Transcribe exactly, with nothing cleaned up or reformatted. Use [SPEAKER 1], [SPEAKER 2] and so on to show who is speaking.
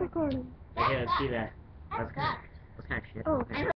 [SPEAKER 1] recording.
[SPEAKER 2] Yeah, let's see that. That's kind of, that's kind of shit.
[SPEAKER 1] Oh.